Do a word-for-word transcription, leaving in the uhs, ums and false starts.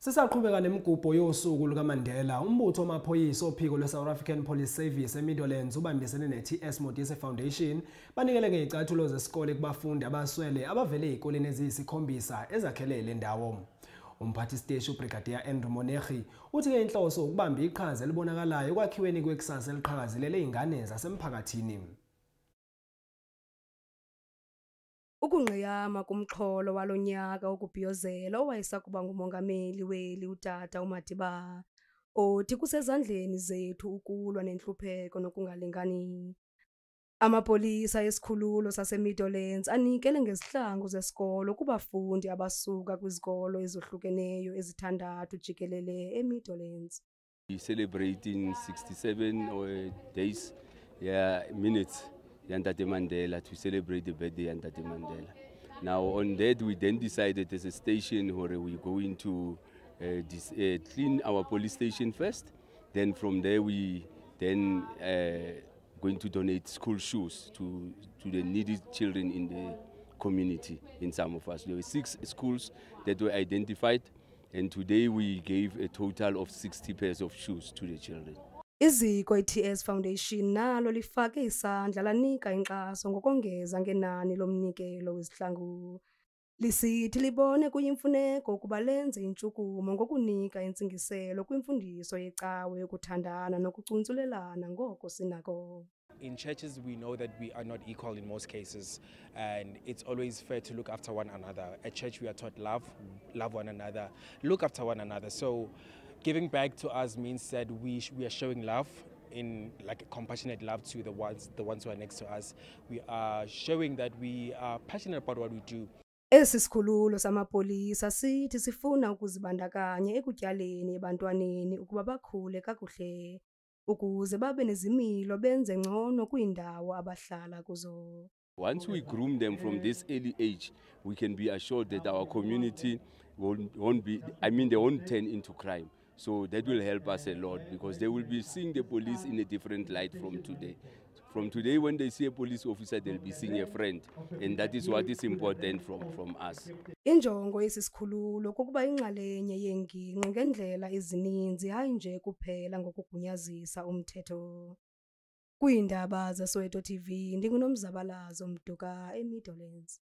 Sisaqhubeka nemigubho yosuku lukaMandela, umbutho wamaphoyisa ophiko lwe-South African Police Service eMidlands ubambisene ne-T S Modise Foundation banikele ngezicathulo zesikole kubafundi abaswele abavele ezikoleni eziyisikhombisa ezakhele le ndawo. Umphathi siteshi uBrigadier Andrew Monegi uthi ke inhloso ukubamba iqhaza elibonakalayo kwakhiweni kwekusasa eliqhakazilele izingane zasemphakathini. Ukungqiyama kumxholo walonyaka okubhiyozela owayesakuba ngumongameli weli utata uMadiba othi kusezandleni zethu ukulwa nenhlupheko nokungalingani. Amapolisa esikhululo saseMidlands anikele ngezihlangu zesikolo kubafundi abasuka kwizikolo ezohlukeneyo ezithandathu jikelele eMidlands. We celebrating sixty-seven days, yeah, minutes. Ntate Mandela, to celebrate the birthday of Ntate Mandela. Now on that we then decided as a station where we going to uh, dis, uh, clean our police station first. Then from there we then uh, going to donate school shoes to, to the needy children in the community. In some of us, there were six schools that were identified, and today we gave a total of sixty pairs of shoes to the children. Iziko i-T S Foundation nalo lifake isandla lanika inkxaso ngokongeza ngenani lomnikelo wezihlangu. Lisithi libone kuyimfuneko ukuba lenze intshukumo ngokunika intsingiselo kwimfundiso yecawe yokuthandana nokucuntsulelana ngoko sinako. In churches, we know that we are not equal in most cases, and it's always fair to look after one another. At church, we are taught love, love one another, look after one another. So giving back to us means that we sh we are showing love in like a compassionate love to the ones the ones who are next to us. We are showing that we are passionate about what we do. Esi sikhululo samapolisa sithi sifuna ukuzibandakanya ekutyaleni ebantwaneni ukuba bakhule kakuhle ukuze babe nezimilo benze ngcono kwindawo abahlala kuzo. Once we groom them from this early age, we can be assured that our community won't, won't be, I mean, they won't turn into crime. So that will help us a lot because they will be seeing the police in a different light from today. From today, when they see a police officer, they'll be seeing a friend. And that is what is important from, from us. Injongo yesisikhululo kukuba inxalenye yengingqi ngendlela ezininzi hayi nje kuphela ngokugunyazisa umthetho. Kwiindaba zaSoweto T V ndinguNomzabalazo Mduka eMidlands.